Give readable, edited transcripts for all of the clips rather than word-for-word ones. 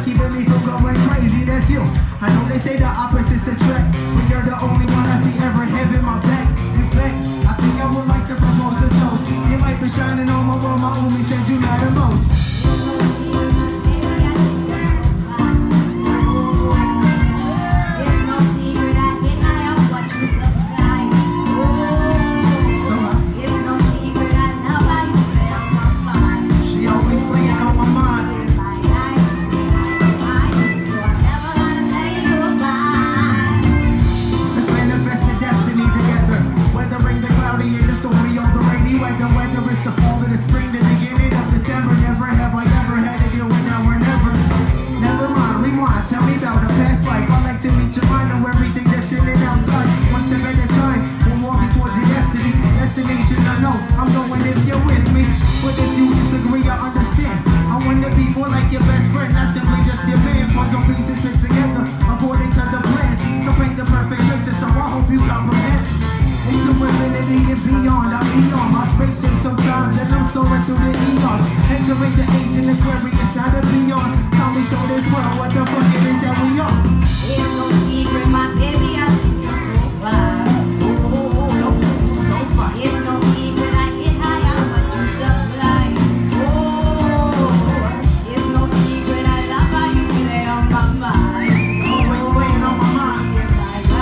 keeping me from going crazy, that's you. I know they say the opposites attract, but you're the only one I see ever having my back. In fact, I think I would like to propose a toast. You might be shining on my world, my only said you matter most. Entering the age in Aquarius, not a beyond. Tell me, show this world what the fuck it is that we are. There's no secret, my baby, I think you're so fly. So fly. It's no secret, I get high on what you supply. It's no secret, I love how you play on my mind. Always playing on my mind. So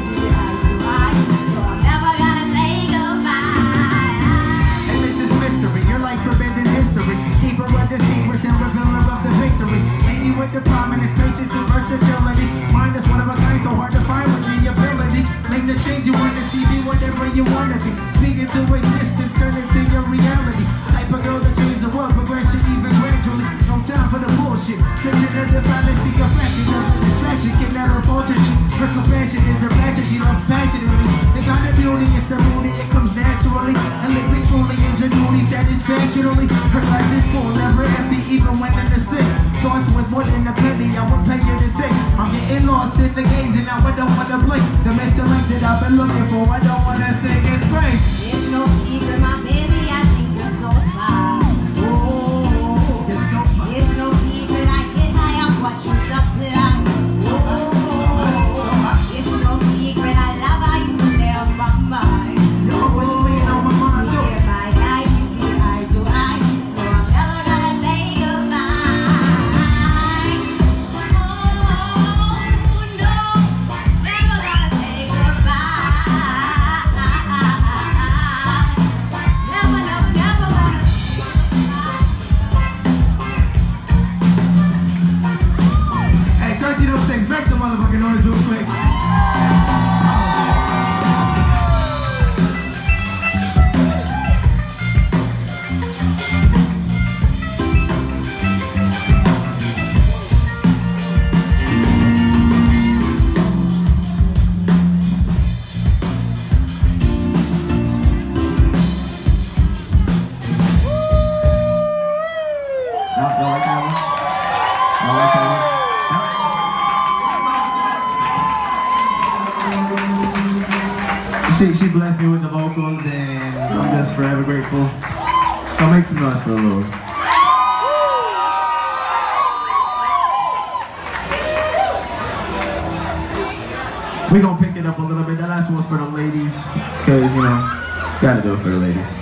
I'm never gonna say goodbye. And this is mystery, you're like forbidden history. Even with the secrets and revealer of the victory. Lady with the prominence, patience and versatility. Mind is one of a kind, so hard to find with the ability. Make the change you want to see, be whatever you want to be. Speak into existence, turn it to your reality. Type of girl that changes the world, progression even gradually. No time for the bullshit. Vision of the fantasy of fashion, of the distraction can never falter. Her compassion is her passion, she loves passionately. The kind of beauty is ceremony, it comes naturally. And living truly is her duty satisfactorily. Her glass is full, never empty, even when in the sick. Thoughts with more than a penny, I won't pay you to think. I'm getting lost in the gaze and now I don't want to blink. The missing link that I've been looking for, I don't want to sing, it's great. There's no secret, my baby, I think you're so fly. You're so fun. There's no secret, I get high on what you supply. It's no secret, I love how you play on my mind. You're always playing on my mind too. Yeah, my eye, you see eye to eye, so I'm never gonna say goodbye. No, never gonna say goodbye. Never gonna. Hey, 1306, make some motherfucking noise real quick. Y'all like that one? Y'all like that one? She blessed me with the vocals and I'm just forever grateful. So make some noise for the Lord. We're gonna pick it up a little bit. That last one's for the ladies, cause you know, gotta do it for the ladies.